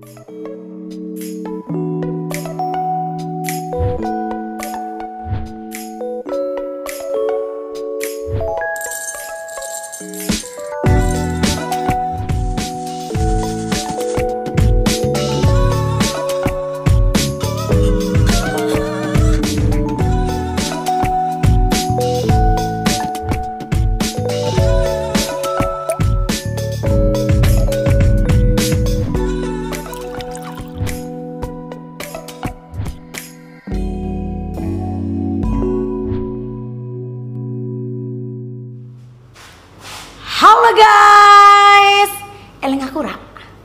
Halo guys, Eleng aku Rak.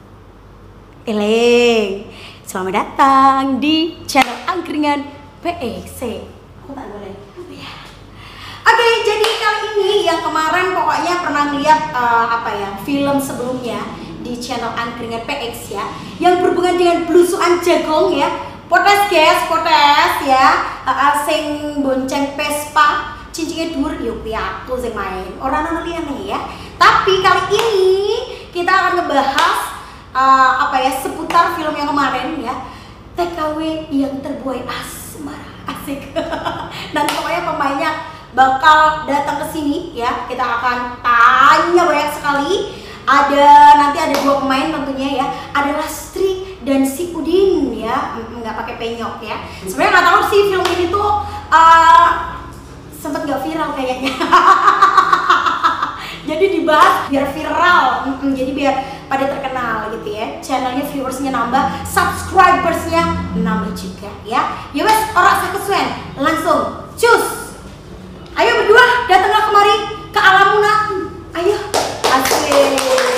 Eleng, selamat datang di channel Angkringan PEC. Aku tak boleh. Ya. Oke, jadi kali ini yang kemarin pokoknya pernah lihat film sebelumnya di channel Angkringan PX ya, yang berhubungan dengan belusuan jagung ya. Potes guys, potes ya. Sing bonceng Vespa. Cincinnya dur, yuk ya aku sing main. Orang liyane ya. Tapi kali ini kita akan ngebahas seputar film yang kemarin ya. TKW yang terbuai asmara. Asik. Dan pokoknya pemainnya bakal datang ke sini ya. Kita akan tanya banyak sekali. Nanti ada dua pemain tentunya ya. Ada Lastri dan si Udin ya. Nggak pakai penyok ya. Sebenarnya nggak tahu sih film ini tuh sempet gak viral kayaknya. Jadi dibahas biar viral, jadi biar pada terkenal gitu ya. Channelnya viewersnya nambah, subscribersnya nambah juga ya. Ya wes, orang sakesuen, langsung cus. Ayo berdua datanglah kemari ke Alamuna. Ayo, asik.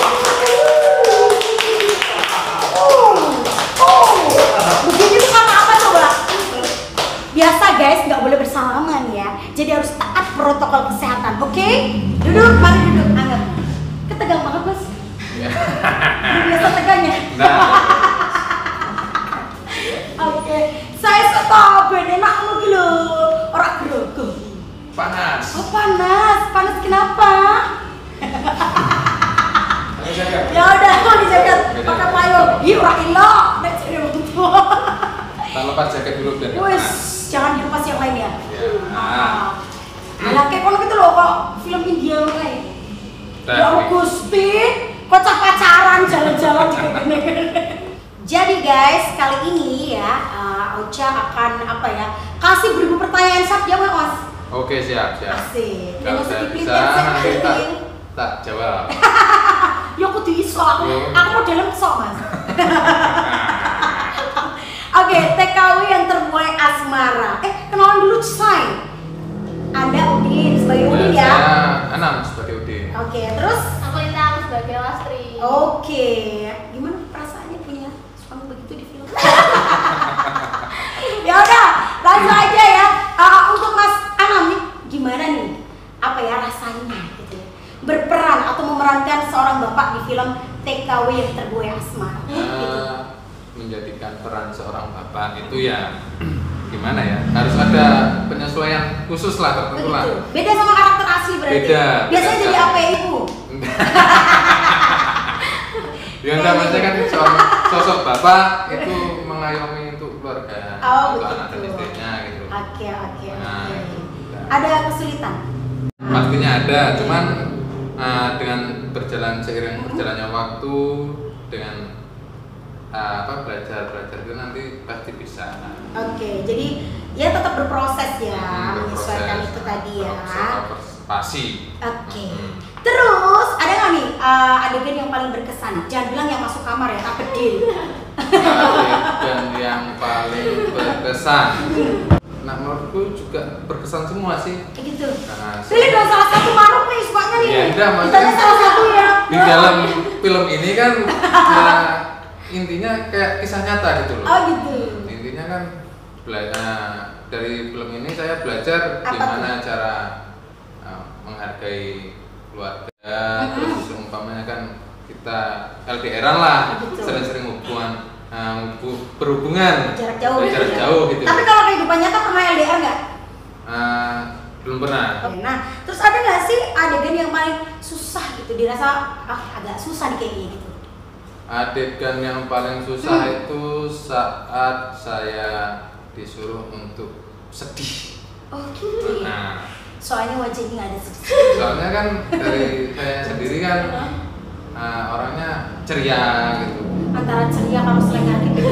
Begini tuh karena apa coba? Biasa guys, nggak boleh bersalaman ya. Jadi harus taat protokol kesehatan, oke? Duduk, mari duduk. Anggap. Ketegang banget mas. Biasa tegangnya. Oke, saya stop. Enak lu gitu. Orang gerogong. Panas. Oh panas, panas kenapa? Ya udah, mau dijaket. Pakai payung. Ih, orang ilo. Nek jadi begitu. Tak lepas jaket dulu biar nggak Wes, panas. jangan dilepas yang lain ya. Ya. Alah kayak kono gitu loh kok film India kayak. Ya Gusti, kocak pacaran jalan-jalan juga gini. Jadi guys, kali ini ya Ocha akan kasih beribu pertanyaan, siap jawab mas? Oke, siap. Asik. Kalau saya bisa nanti tak jawab. Ya aku diiso, aku modelnya sok mas. Oke, TKW yang terbuai asmara. Kenalan dulu say. Anda Udin sebagai Udin ya? Saya Anam sebagai Udin. Oke, terus? Aku Lintang sebagai Lastri. Oke, gimana perasaannya punya suami begitu di film? Ya udah, langsung aja ya. Untuk Mas Anam nih, gimana nih? Rasanya gitu ya? Berperan atau memerankan seorang bapak di film TKW yang terbuai asmara. Menjadikan peran seorang bapak itu ya gimana ya, harus ada penyesuaian khusus lah, tertentu lah. Beda sama karakter asli berarti. Beda. Biasanya jadi apa ya ibu? Ya enggak, maksudnya kan seorang sosok bapak itu mengayomi untuk keluarga, untuk anak dan istrinya gitu. Oke. Nah, Ada kesulitan? pastinya ada, cuman dengan seiring berjalannya waktu, dengan belajar itu nanti pasti bisa. Oke, jadi ya tetap berproses ya, menyesuaikan itu tadi ya. Pasti. Oke. Terus ada nggak nih adegan yang paling berkesan? Jangan bilang yang masuk kamar ya, tapi bedil. Adegan yang paling berkesan. Nah, menurutku juga berkesan semua sih. Kayak gitu. Nah, pilih dong salah satu maruk nih, sukanya nih. Ya udah, maksudnya salah satu ya. Di dalam film ini kan intinya kayak kisah nyata gitu loh. Oh gitu. Intinya kan dari film ini saya belajar gimana cara menghargai keluarga, terus umpamanya kan kita LDR-an lah, sering-sering berhubungan jarak jauh, gitu. Tapi kalau kehidupan nyata pernah LDR nggak? Belum pernah. Nah, terus ada nggak sih adegan yang paling susah gitu, dirasa agak susah nih kayaknya gitu? Adegan yang paling susah itu saat saya disuruh untuk sedih. Oke. Nah, Soalnya wajahnya nggak ada sedih. soalnya kan dari saya sendiri kan orangnya ceria gitu. Antara ceria kalau selengah gitu.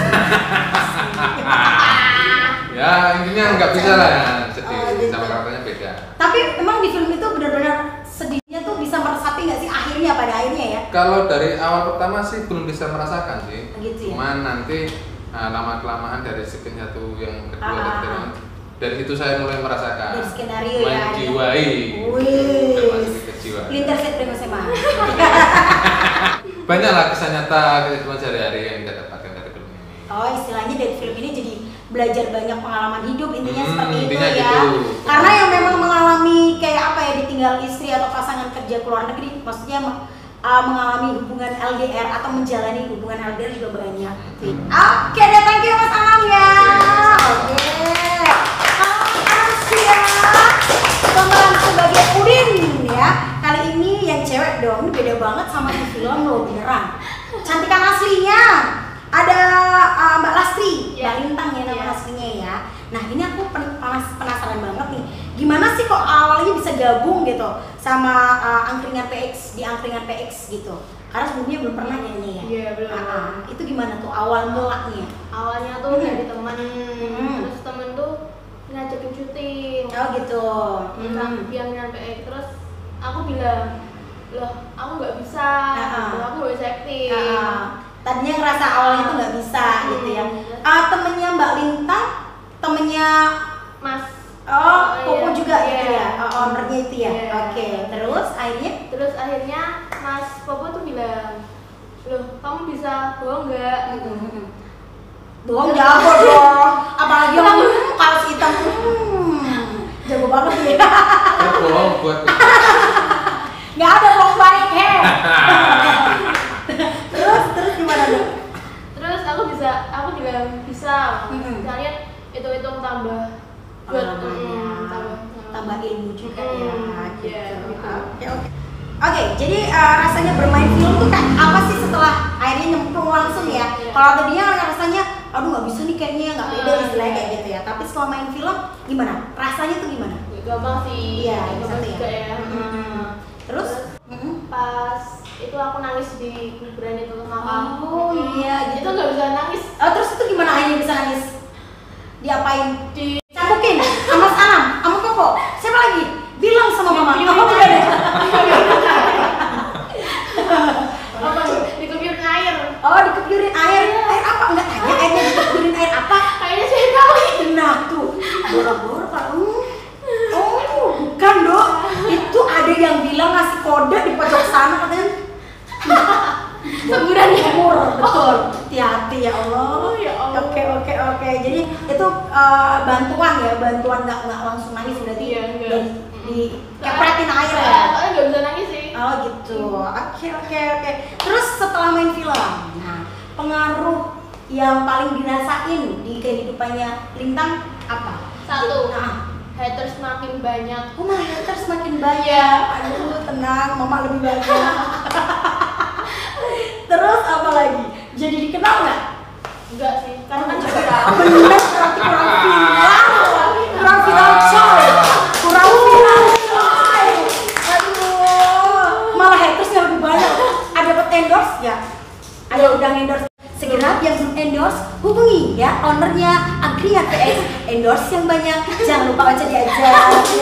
Ya intinya nggak bisa lah ya sedih Oh, gitu. sama karakternya beda. Tapi emang di film itu benar-benar sedihnya tuh bisa meresapi nggak sih akhirnya pada akhirnya ya? Kalau dari awal pertama sih belum bisa merasakan sih. Gitu ya? Cuman nanti lama kelamaan dari scene satu yang kedua Ah. ketiga, dari situ saya mulai merasakan. Dari skenario ya. Menjiwai. Wih. Termasuk ke jiwa. Linter set primo sema. Banyaklah kisah nyata kehidupan sehari-hari yang kita dapatkan dari film ini. Oh, istilahnya dari film ini jadi belajar banyak pengalaman hidup intinya seperti itu intinya ya. gitu. Karena yang memang mengalami kayak apa ya, ditinggal istri atau pasangan kerja ke luar negeri, maksudnya mengalami hubungan LDR atau menjalani hubungan LDR juga banyak. Oke deh, thank you Mas Anam ya. Oke. Makasih ya. Pemeran sebagai Udin ya. Kali ini yang cewek dong, ini beda banget sama di film loh, beneran. Cantikan aslinya ada Mbak Lastri, Mbak Ya. Lintang ya nama Ya. aslinya ya. Nah ini aku penasaran banget nih, gimana sih kok awalnya bisa gabung gitu sama angkringan PX, di angkringan PX gitu? Karena sebelumnya belum pernah kayaknya ya. Iya, belum. Itu gimana tuh awal mulanya? Awalnya tuh dari teman, Hmm. terus temen tuh ngajakin syuting. Oh gitu. Yang nyampe terus aku bilang, loh aku nggak bisa, gitu. Aku nggak bisa acting. Tadinya ngerasa awalnya tuh nggak bisa gitu ya. Temennya Mbak Lintang, temennya Mas. Popo iya. juga gitu Iya. ya, ownernya itu ya. Iya. Oke, terus akhirnya Terus akhirnya Mas Popo tuh bilang, loh kamu bisa bohong nggak? Gitu. bohong jago dong, apalagi yang kaos hitam, jago banget ya. Bohong buat Nggak ada bohong baik he. terus gimana dong? Terus aku bilang bisa. Kalian hitung-hitung tambah buat Tambah ilmu juga ya. Iya, Gitu. gitu. Oke, jadi rasanya bermain film tuh kayak apa sih setelah akhirnya nyemplung langsung ya? Iya. Kalau tadinya kan rasanya, aduh nggak bisa nih kayaknya, nggak beda istilahnya Iya. kayak gitu ya. Tapi setelah main film gimana? Rasanya tuh gimana? Gampang sih. Iya, gampang satu ya. juga ya. Terus? Pas itu aku nangis di kuburan itu makam. Oh iya, gitu. Itu nggak bisa nangis. Terus itu gimana akhirnya bisa nangis? Diapain? Di Campukin sama Mas Anam, sama Popo. Siapa lagi? Bilang sama Mama. Di- Mama udah ada. apa? Dikuburin air. Oh, dikuburin air. Air apa? Enggak tanya airnya dikuburin air apa? Kayaknya saya tahu. Nah tuh, boro-boro kalau oh bukan dok, itu ada yang bilang ngasih kode di pojok sana katanya Semburan ya? umur, betul. Hati-hati ya Allah. Oh, ya Allah. Oke. Jadi itu bantuan ya, bantuan nggak langsung nangis berarti Iya, enggak. dari di kepretin air ya. Soalnya nggak bisa nangis sih. Oh gitu. Oke. Terus setelah main film, nah pengaruh yang paling dirasain di kehidupannya Lintang apa? Satu. Nah, Haters makin banyak. oh malah haters makin banyak. Aduh tenang, mama lebih banyak. Terus apa lagi? Jadi dikenal nggak? Enggak sih, karena kan juga Bener, berarti kurang viral coy. Aduh, malah hatersnya lebih banyak. Ada dapat endorse ya? Ada udang endorse. Segera yang belum endorse hubungi ya ownernya Angkringan PX, endorse yang banyak, jangan lupa baca diajak ya.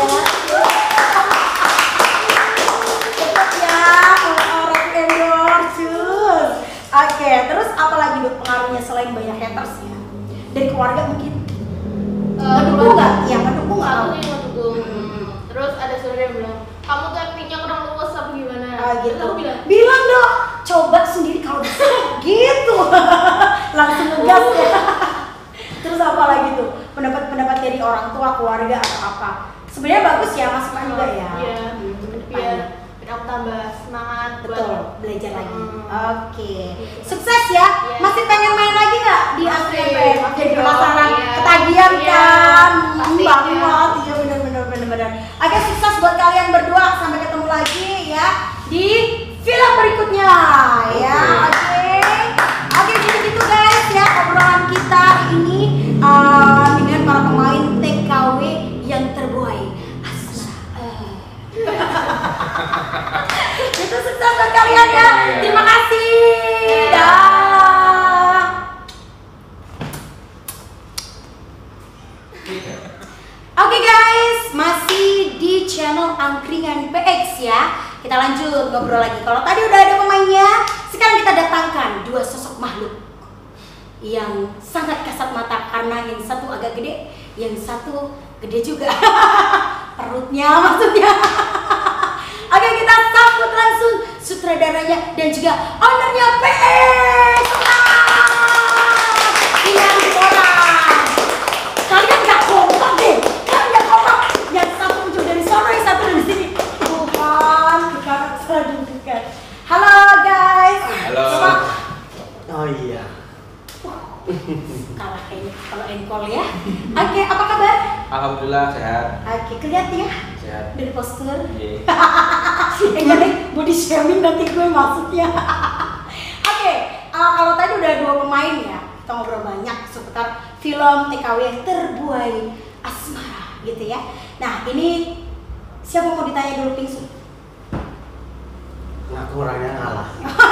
Cepet ya kalau orang endorse. Oke, terus apa lagi Dok pengaruhnya selain banyak haters ya? Dari keluarga mungkin? Mendukung nggak? Ya mendukung nggak? Satu nih mendukung. Terus ada saudara yang bilang, kamu tuh actingnya kurang luas apa gimana? Gitu. Terus aku bilang, Bilang dong, coba sendiri kalau bisa. Gitu. Langsung ngegas ya. Terus apa lagi tuh? Pendapat-pendapat dari orang tua, keluarga atau apa? Sebenarnya bagus ya, masukan juga ya. Iya, Biar biar aku tambah semangat betul belajar lagi. Hmm. Oke. Sukses ya. Iya. Masih pengen main lagi nggak di Masih, Angkringan PX? masih Jadi dong, penasaran, iya. ketagihan Iya, kan? pastinya. Banget. Iya benar. Oke, sukses buat kalian berdua. Sampai ketemu lagi ya di film berikutnya ya. Oke. sosok makhluk yang sangat kasat mata karena yang satu agak gede, yang satu gede juga perutnya maksudnya. Oke, kita sambut langsung sutradaranya dan juga ownernya PX. Yang orang kalian nggak kompak deh, kalian nggak kompak. Yang satu muncul dari sana, yang satu dari sini. Tuhan, kita selanjutkan. Halo guys. Halo. Coba. Oh iya. Kalah kayaknya kalau enkol ya. Oke, apa kabar? Alhamdulillah sehat. Oke, kelihatan ya Sehat. dari postur. Iya. Jadi body shaming nanti gue maksudnya. Oke, kalau tadi udah 2 pemain ya, kita ngobrol banyak seputar film TKW yang terbuai asmara gitu ya. Nah ini siapa mau ditanya dulu Pingsu? Aku orangnya ngalah.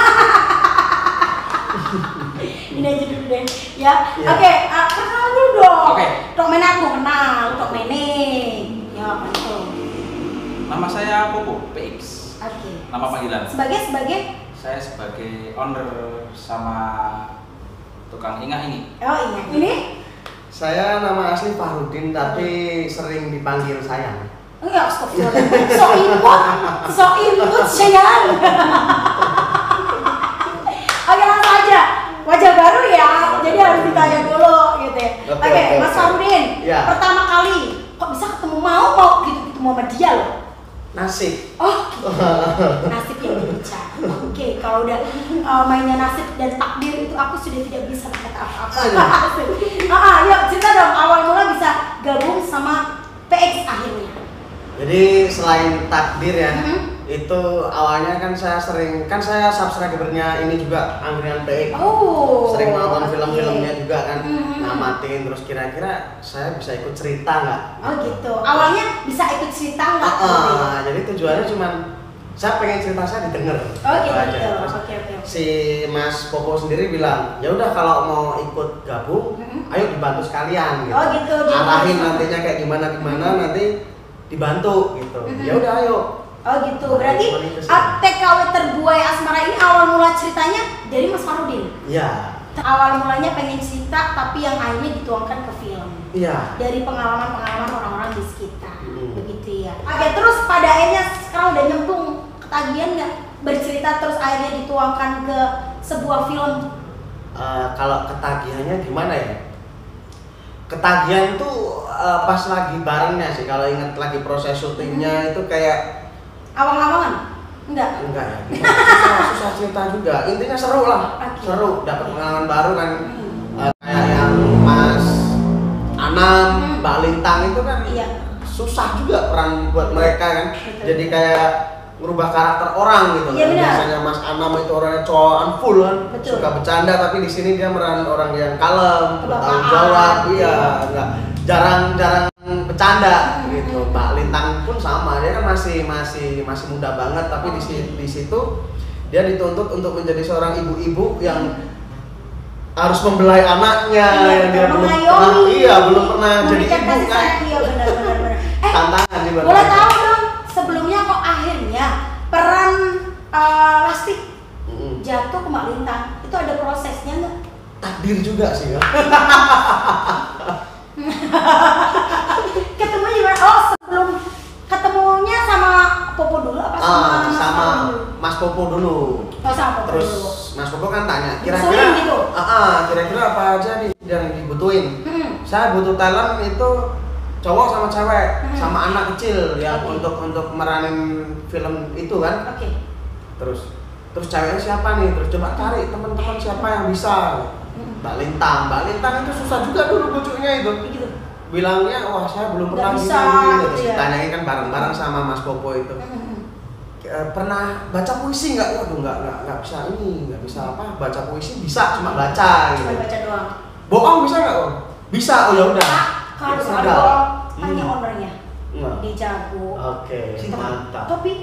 Ini aja dulu deh ya. Iya. Oke, kenal dulu dong. Oke. Tok Mene aku mau kenal, Tok Mene. Ya, apa itu? Nama saya Popo PX. Oke. Nama panggilan. Sebagai Saya sebagai owner sama tukang ingat ini. oh iya. Ini? Saya nama asli Fahrudin tapi sering dipanggil sayang. Enggak, astagfirullah. So input sayang. Oke, langsung aja. Wajah baru ya, jadi harus ditanya dulu gitu ya. Oke, Mas Fahrudin. Ya. Pertama kali kok bisa ketemu mau gitu sama dia loh. Nasib. Oh, gitu. Nasib yang berbicara. Oke, kalau udah mainnya nasib dan takdir itu aku sudah tidak bisa berkata apa-apa. Yuk cerita dong awal mula bisa gabung sama PX akhirnya. Jadi selain takdir ya, Mhm. itu awalnya kan saya subscribernya ini juga Angkringan PX. Oh. Sering nonton oke. film-filmnya juga kan, Mhm. namatin terus kira-kira saya bisa ikut cerita nggak? Oh gitu. Awalnya bisa ikut cerita nggak? Gitu ya? Jadi tujuannya cuman saya pengen cerita saya didengar. Oh gitu. aja. Terus Oke. si Mas Popo sendiri bilang, ya udah kalau mau ikut gabung, Mhm. ayo dibantu sekalian gitu. Oh gitu. Jadi Arahin harus- nantinya kayak gimana nanti dibantu gitu. Mhm. Ya udah ayo. Oh gitu. Berarti Monetasi. TKW terbuai asmara ini awal mula ceritanya dari Mas Fahrudin. Iya. Awal mulanya pengen cerita tapi yang akhirnya dituangkan ke film. Iya. Dari pengalaman-pengalaman orang-orang di sekitar. Hmm. Begitu ya. Oke, terus pada akhirnya sekarang udah nyemplung ketagihan nggak bercerita terus akhirnya dituangkan ke sebuah film? Kalau ketagihannya gimana ya? Ketagihan tuh pas lagi barengnya sih. Kalau ingat lagi proses syutingnya itu kayak Awang-awangan? Enggak. enggak ya. Susah cerita juga. Intinya seru lah. Oke. Seru. Dapat pengalaman baru kan. Hmm. Kayak yang Mas Anam, Hmm. Mbak Lintang itu kan Iya. susah juga peran buat mereka kan. Betul. Jadi kayak merubah karakter orang gitu. Iya, kan. benar. Biasanya Mas Anam itu orangnya cowokan full kan, Betul. suka bercanda, tapi di sini dia meran orang yang kalem, bertanggung Kebapaan. jawab, iya, Iya. enggak jarang bercanda Hmm. gitu. Mbak Lintang pun sama, dia kan masih muda banget, tapi di situ dia dituntut untuk menjadi seorang ibu-ibu yang harus membelai anaknya Iya, yang dia belum mengayomi. belum pernah jadi Memberikan ibu kasih kan. sayang. Iya benar. Tantangan sih buat Boleh mereka. tahu dong sebelumnya kok akhirnya peran Lastik Mm-mm. jatuh ke Mbak Lintang itu ada prosesnya nggak? Takdir juga sih ya. Ketemu gimana? Oh sebelum ketemunya sama Popo dulu apa sama Mas Sama Fahrudin dulu? Mas Popo dulu. Oh sama Popo Terus dulu. Mas Popo kan tanya, Disuruhin kira-kira gitu? kira-kira apa aja nih yang dibutuhin? Hmm. Saya butuh talent itu cowok sama cewek, Hmm. sama anak kecil yang Oke. untuk meranin film itu kan. Oke. Terus ceweknya siapa nih? Terus coba cari teman-teman siapa yang bisa. Mbak Lintang itu susah juga dulu bujuknya itu. Begitu. Bilangnya, wah saya belum Nggak pernah bisa, gini. gitu Terus ya. ditanyain kan bareng-bareng sama Mas Popo itu. Pernah baca puisi nggak? Waduh nggak bisa ini, nggak bisa apa? Baca puisi bisa, cuma baca gitu. Cuma baca doang. Bohong bisa nggak om? Bisa, oh ya udah. Pak, kalau Bisa ada nggak? bohong, tanya ownernya. Nggak. Dia jago. Oke, mantap. Tapi,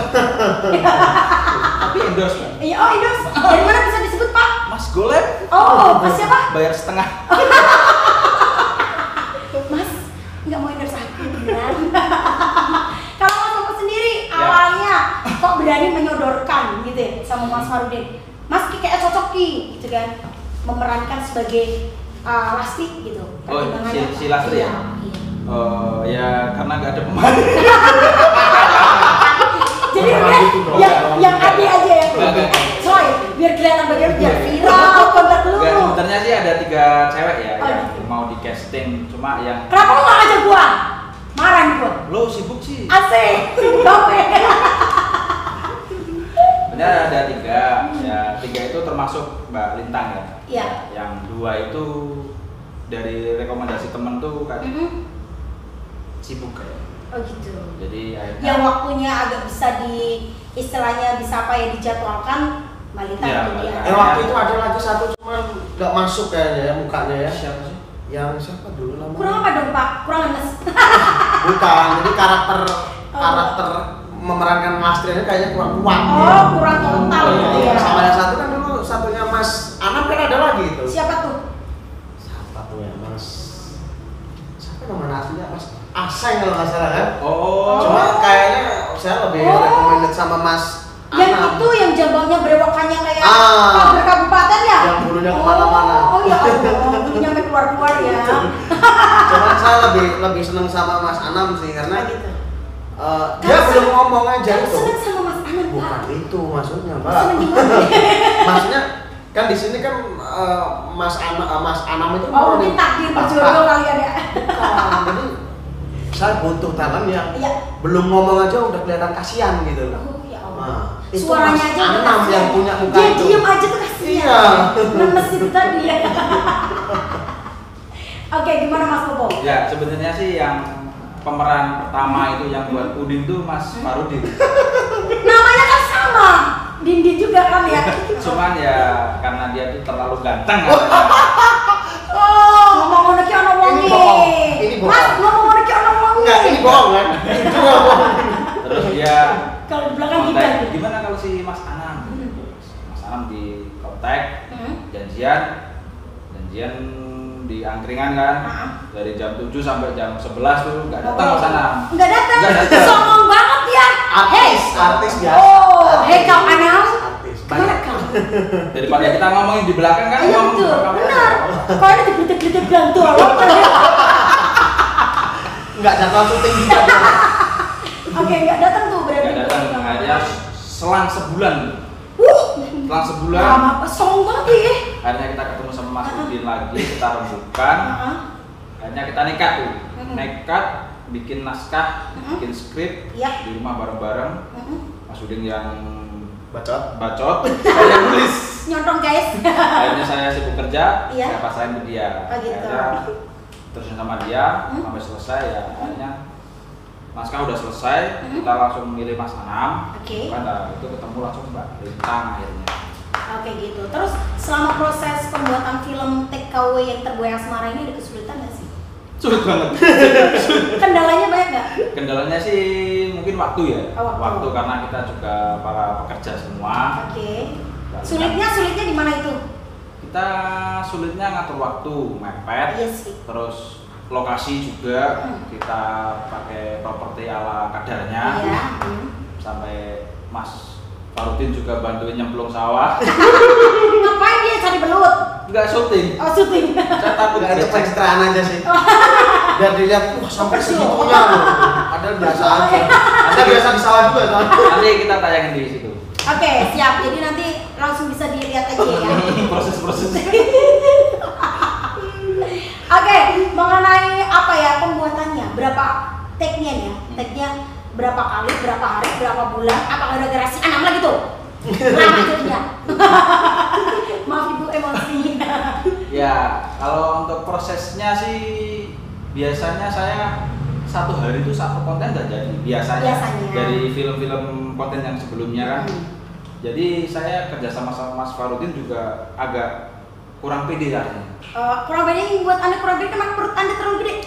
Tapi endorsement. iya, oh Indos, dari mana bisa disebut Pak? Mas Golem Oh, Mas siapa? bayar setengah. Mas, nggak mau endorse aku, beneran. Kalau Mas Popo sendiri, Ya. awalnya kok berani menyodorkan gitu ya sama Mas Fahrudin? Mas kayak cocok ki, gitu gitu kan, memerankan sebagai Lasti gitu. Oh, Pertimbangannya si apa? Lastri ya? Iya. Ya karena nggak ada pemain. Jadi Bukan udah gitu dong. yang Adi aja ya. Enggak. Coy, biar kelihatan bagaimana biar viral kontak lu. Enggak, sebenarnya sih ada 3 cewek ya Oh, yang gitu. mau di casting, cuma yang Kenapa lu gak ngajak gua? Marah nih gua. lo sibuk sih. Asik, gape. Sebenarnya ada 3, ya 3 itu termasuk Mbak Lintang ya. Iya. Yang 2 itu dari rekomendasi temen tuh kan sibuk kayak. Oh gitu. Jadi akhirnya Yang waktunya agak bisa istilahnya bisa apa ya dijadwalkan Malita Iya, itu dia. Malita. waktu itu ada lagi satu cuman nggak masuk kayaknya ya mukanya ya. siapa sih? Yang siapa dulu namanya? Kurang apa dong Pak? Kurang enes. Bukan, jadi karakter memerankan Lastrianya kayaknya kurang kuat. Oh, kurang total gitu Iya, ya. sama yang satu kan dulu satunya Mas Anam kan ada lagi itu. Siapa tuh? Siapa tuh ya Mas? Siapa nama aslinya Mas? Aseng kalau nggak salah kan? Oh. Cuma kayaknya saya lebih Oh. recommended sama Mas Yang Anam. itu yang jambangnya berewokannya kayak Ah. berkabupaten ya? Yang bulunya kemana-mana. Oh ya Allah, bulunya sampai keluar-keluar ya. Cuma saya lebih seneng sama Mas Anam sih karena Nah, gitu. dia belum ngomong aja Kamu itu. seneng sama Mas Anam Pak? Bukan itu maksudnya, Mbak. Seneng gimana? Maksudnya kan di sini kan Mas Anam itu Oh mungkin takdir berjodoh kalian ya. Bukan. Jadi saya butuh talent yang Iya. belum ngomong aja udah kelihatan kasihan gitu. Oh ya Allah. Nah, itu Suaranya Mas aja udah Anam kasihan. yang punya muka Dia itu. diem aja tuh kasihan. Iya. Nemes itu tadi ya. Oke, gimana Mas Popo? Ya, sebenarnya sih yang pemeran pertama itu yang buat Udin tuh Mas Farudin. Namanya kan sama. Dindi juga kan ya. Cuman ya karena dia tuh terlalu ganteng Oh. katanya. Oh, ngomong ngono ki ono wonge. Ini bohong. Ini bohong. Mas, ngomong ngono ki ono wonge. Enggak, ini bohong kan? Itu nggak bohong. Terus dia Kalau di belakang kita kontak, gitu. gimana kalau si Mas Anam? Mas Anam di kontak, janjian di angkringan kan. Heeh. Dari jam 7 sampai jam 11 tuh nggak datang Mas Anam. Enggak datang. Nggak datang. Songong banget ya. Artis biasa. Oh, hei kau Anam. Artis. Kemana kau? Daripada kita ngomongin di belakang kan Iya ngomong betul, belakang aja. benar. Kau ini digelitik-gelitik gantung loh. Enggak jadwal syuting juga. Oke, enggak datang tuh berarti. Nggak datang, akhirnya selang sebulan. Selang sebulan, Lama, songong banget ya. akhirnya kita ketemu sama Mas Udin lagi, kita rembukan. Heeh. Akhirnya kita nekat tuh, Mm-mm. nekat bikin naskah, Mm-mm. bikin skrip Iya. di rumah bareng-bareng. Heeh. Mas Udin yang Bacot. bacot, saya yang nulis. Nyontong guys. Akhirnya saya sibuk kerja, Iya. saya pasarin ke dia. Oh, gitu. Akhirnya terusin sama dia Hmm. sampai selesai ya. Akhirnya naskah udah selesai, Hmm. kita langsung milih Mas Anam. Oke. Kan itu ketemu langsung Mbak Lintang akhirnya. Oke gitu. Terus selama proses pembuatan film TKW yang terbuai asmara ini ada kesulitan nggak sih? Sulit banget. Kendalanya banyak nggak? Kendalanya sih mungkin waktu ya. Oh, waktu. Karena kita juga para pekerja semua. Oke. Dan Sulitnya di mana itu? kita sulitnya ngatur waktu, mepet. Iya sih. Terus lokasi juga Hmm. kita pakai properti ala kadarnya. Iya. Sampai Mas Farudin juga bantuin nyemplung sawah. Ngapain dia cari belut? Enggak syuting. Oh syuting. Saya takut Enggak itu becek. pencitraan aja sih. Biar dilihat wah sampai segitunya loh. Padahal biasa aja. Ada biasa di sawah juga kan. Nanti kita tayangin di situ. Oke siap. Jadi nanti langsung bisa dilihat aja ya. Proses-proses. Oke, mengenai apa ya pembuatannya? Berapa take-nya ya? Take-nya berapa kali, berapa hari, berapa bulan? Apakah ada garasi Anam lagi tuh? Lama jadinya. Maaf ibu emosi. Ya, kalau untuk prosesnya sih biasanya saya 1 hari itu 1 konten udah jadi biasanya. Dari film-film konten yang sebelumnya kan. Jadi saya kerjasama sama Mas Farudin juga agak kurang pede rasanya. Kurang beda yang buat anda kurang beda karena perut anda terlalu gede.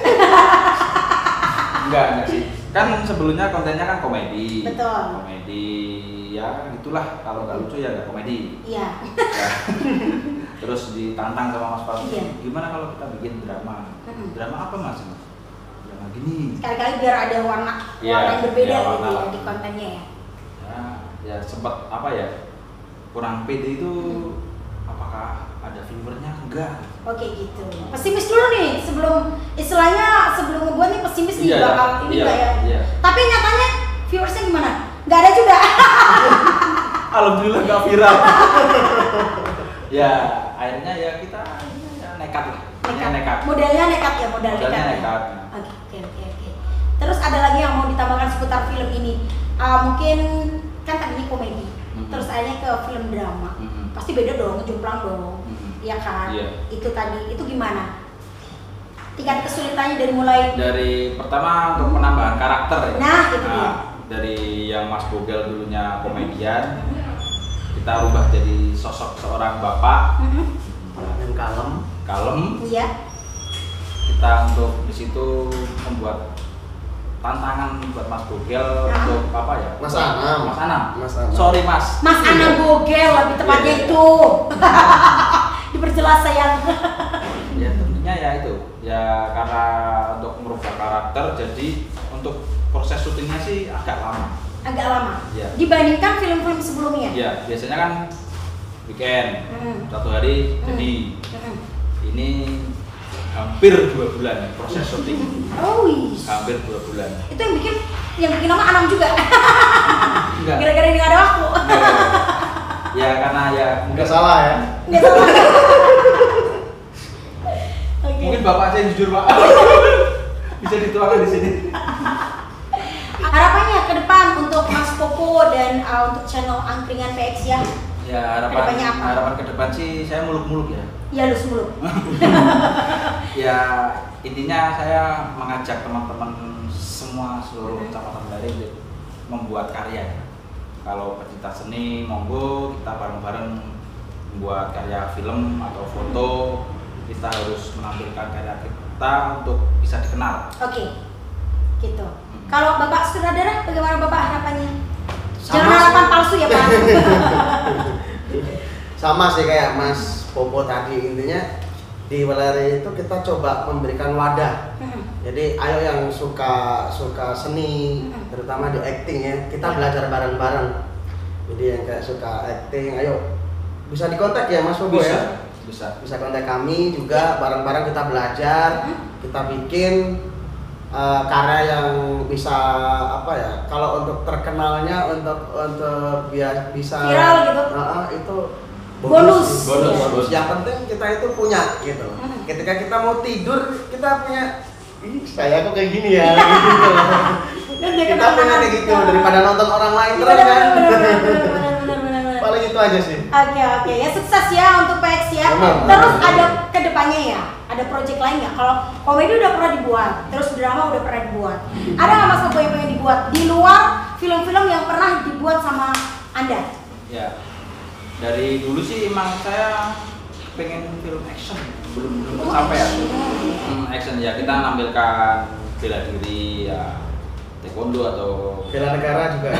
Enggak sih. Kan sebelumnya kontennya kan komedi. Betul. Komedi ya gitulah, kalau nggak lucu ya nggak komedi. Iya. Ya. Terus ditantang sama Mas Farudin, Iya. gimana kalau kita bikin drama? Drama apa Mas? Drama gini. Sekali-kali biar ada warna Iya, yang berbeda iya, gitu warna. ya di kontennya ya. Ya sempat apa ya, kurang pede itu apakah apakah ada viewernya? Enggak. Oke gitu. Pesimis dulu nih sebelum ngebuat nih pesimis nih bakal ini enggak ya. Iya. Tapi nyatanya viewersnya gimana? Nggak ada juga. Alhamdulillah nggak viral. Ya akhirnya ya kita nekat lah. Nekat. Modalnya nekat ya, Modalnya nekat. Oke. Terus ada lagi yang mau ditambahkan seputar film ini? Mungkin kan tadinya komedi, terus akhirnya ke film drama. Pasti beda dong, ngejumplang dong. Iya kan? Iya. Itu tadi, itu gimana? Tingkat kesulitannya dari pertama untuk penambahan karakter ya. Nah, itu dia. Dari yang Mas Bogel dulunya komedian, kita ubah jadi sosok seorang bapak yang kalem. Iya. Kita untuk di situ membuat tantangan buat Mas Bogel untuk apa ya? Mas Anam. Sorry Mas. Mas Anam Bogel lebih tepatnya itu. Diperjelas sayang. Ya tentunya ya itu. Ya karena untuk merubah karakter, jadi untuk proses syutingnya sih agak lama. Ya. Dibandingkan film-film sebelumnya. Ya biasanya kan weekend, 1 hari jadi. Ini hampir 2 bulan proses syuting. Oh iya. Hampir 2 bulan. Itu yang bikin nama Anam juga. Enggak. Gara-gara ini nggak ada waktu. Ya karena ya Nggak salah ya. Nggak salah. Oke. mungkin bapak saya jujur pak. Bisa dituangkan di sini. Harapannya ke depan untuk Mas Popo dan untuk channel Angkringan PX ya. Ya Kedepannya apa? harapan ke depan sih saya muluk-muluk ya. Ya lu semulu. Ya intinya saya mengajak teman-teman semua seluruh kecamatan Bali untuk membuat karya. Kalau pecinta seni monggo kita bareng-bareng membuat karya film atau foto. Kita harus menampilkan karya kita untuk bisa dikenal. Oke. Gitu. Kalau Bapak sutradara bagaimana Bapak harapannya? Sama Jangan harapan palsu ya Pak. Sama sih kayak Mas Popo tadi, intinya di Waleri itu kita coba memberikan wadah. Jadi ayo yang suka seni, terutama di acting ya, kita belajar bareng-bareng. Jadi yang kayak suka acting, ayo bisa dikontak ya Mas Popo ya. Bisa kontak kami juga, bareng-bareng kita belajar, kita bikin karya yang bisa apa ya? Kalau untuk terkenalnya, untuk bisa viral gitu. Itu Bonus. Yang penting kita itu punya gitu. Ketika kita mau tidur kita punya, saya kok kayak gini ya. Gitu. Kita punya kayak gitu daripada nonton orang lain terus kan. Benar. Paling itu aja sih. Oke. Ya sukses ya untuk PX ya. Benar. Terus ada kedepannya ya. Ada project lain nggak? Kalau komedi udah pernah dibuat, terus drama udah pernah dibuat. Ada nggak Mas Popo yang pengen dibuat di luar film-film yang pernah dibuat sama Anda? Ya. Dari dulu sih emang saya pengen film action, belum sampai ya. Action ya, kita nampilkan bela diri ya, taekwondo atau Bela negara juga ya.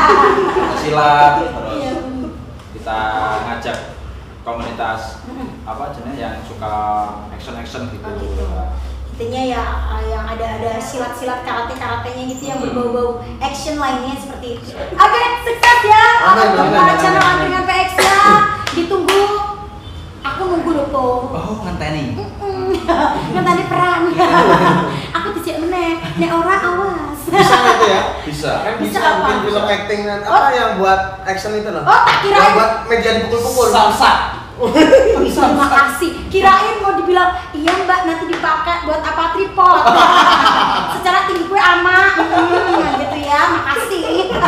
silat, terus kita ngajak komunitas apa jenis yang suka action gitu. Oh, gitu. Intinya ya yang ada silat-silat karatenya gitu yang berbau-bau action lainnya seperti itu. Oke, sukses ya untuk channel Angkringan PX ya. Ditunggu. Aku nunggu loh Po. Oh, ngenteni. Ngenteni peran. Aku tidak meneh. Nek ora awas. Bisa gitu ya? Bisa. Kan Bisa bisa apa? bikin film acting dan apa yang buat action itu loh. Oh, tak kirain. Yang buat meja dipukul-pukul. Salsa. Terima kasih. Kirain mau dibilang, iya Mbak nanti dipakai buat apa tripod. Secara tinggi gue ama, gitu ya. Makasih.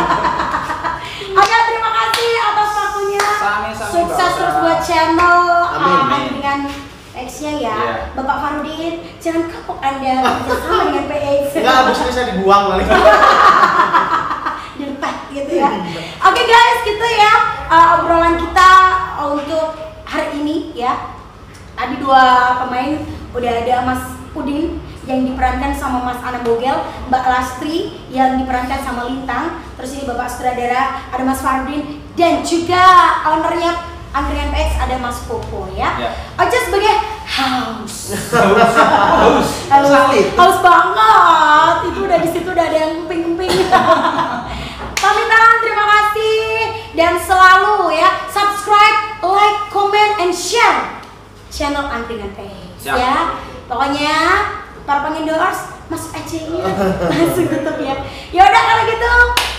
Oke, terima kasih atas waktunya. Sami-sami, Sukses Mbak. terus buat channel Amin. dengan X-nya ya. Iya. Bapak Farudin, jangan kapok Anda bersama dengan PX. Enggak, abis ini saya dibuang kali. Dilepet gitu ya. Oke guys, gitu ya obrolan kita untuk hari ini ya. Tadi 2 pemain udah ada Mas Udin yang diperankan sama Mas Anam Bogel, Mbak Lastri yang diperankan sama Lintang, terus ini Bapak sutradara ada Mas Fardin dan juga ownernya Angkringan PX ada Mas Popo ya. Oke sebagai haus banget, itu udah di situ udah ada yang emping-emping. Pamitan, terima kasih dan selalu ya subscribe, like, comment, and share. channel Angkringan PX Siap. ya. Pokoknya para pengendorse masuk aja ya. Langsung tutup ya. Ya udah kalau gitu